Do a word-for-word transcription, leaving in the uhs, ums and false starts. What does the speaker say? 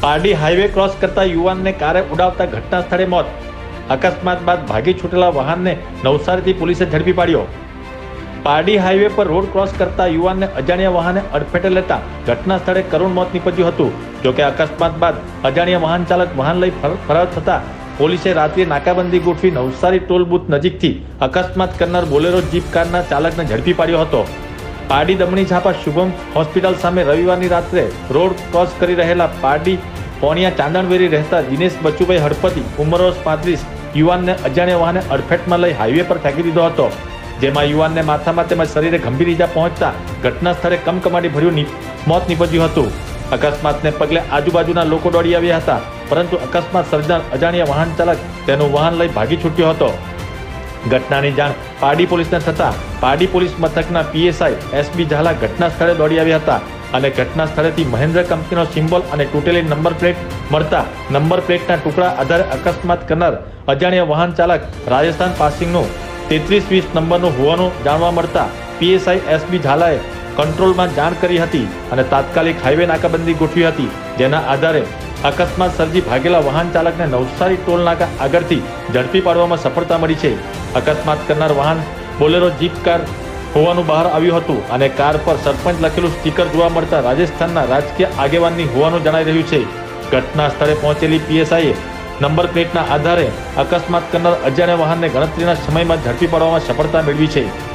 Pardi highway cross કરતા યુવાનને કારે ઉડાવતા ઘટના સ્થળે મોત। અકસ્માત બાદ ભાગી છૂટેલા વાહનને નવસારીથી પોલીસે ઝડપી પાડ્યો। પારડી હાઈવે પર રોડ ક્રોસ કરતા યુવાનને અજાણ્યા વાહને અડફેટે લેતા ઘટના સ્થળે કરુણ મોત નીપજ્યું હતું। જોકે અકસ્માત બાદ અજાણ્યા વાહન ચાલક વાહન લઈ ફરાર થતા પોલીસે રાત્રે નાકાબંધી ગોઠવી નવસારી ટોલ બુથ નજીકથી અકસ્માત કરનાર બોલેરો જીપ કારના ચાલકને ઝડપી પાડ્યો હતો। પારડી દમણી ઝાપા શુભમ હોસ્પિટલ સામે રવિવારની રાત્રે રોડ ક્રોસ કરી રહેલા પારડી પોણિયા ચાંદણવેરી રહેતા દિનેશ બચુભાઈ હડપતિ ઉંમર વર્ષ પાંત્રીસ યુવાનને અજાણ્યા વાહને અડફેટમાં લઈ હાઈવે પર ફેંકી દીધો હતો, જેમાં યુવાનને માથામાં તેમજ શરીરે ગંભીર ઈજા પહોંચતા ઘટના સ્થળે કમકમાટી ભર્યું મોત નીપજ્યું હતું। અકસ્માતને પગલે આજુબાજુના લોકો દોડી આવ્યા હતા, પરંતુ અકસ્માત સર્જનાર અજાણ્યા વાહન ચાલક તેનું વાહન લઈ ભાગી છૂટ્યો હતો। ઘટનાની જાણ પારડી પોલીસને થતા પારડી પોલીસ મથકના પીએસઆઈ એસબી ઝાલા ઘટના સ્થળે દોડી આવ્યા હતા અને ઘટના સ્થળેથી મહેન્દ્ર કંપનીનો સિમ્બોલ અને તૂટેલી નંબર પ્લેટ મળતા નંબર પ્લેટના ટુકડા આધારે અકસ્માત કરનાર અજાણ્યા વાહન ચાલક રાજસ્થાન પાસિંગનું તેત્રીસ વીસ નંબરનું હોવાનું જાણવા મળતા પીએસઆઈ એસબી ઝાલાએ કંટ્રોલમાં જાણ કરી હતી અને તાત્કાલિક હાઈવે નાકાબંધી ગોઠવી હતી, જેના આધારે અકસ્માત સર્જી ભાગેલા વાહન ચાલકને નવસારી ટોલ નાકા આગળથી ઝડપી પાડવામાં સફળતા મળી છે। અકસ્માત કરનાર વાહન બોલેરો જીપ કાર હોવાનું બહાર આવ્યું હતું અને કાર પર સરપંચ લખેલું સ્ટીકર જોવા મળતા રાજસ્થાનના રાજકીય આગેવાનની હોવાનું જણાઈ રહ્યું છે। ઘટના સ્થળે પહોંચેલી પીએસઆઈએ નંબર પ્લેટના આધારે અકસ્માત કરનાર અજાણ્યા વાહનને ગણતરીના સમયમાં ઝડપી પાડવામાં સફળતા મેળવી છે।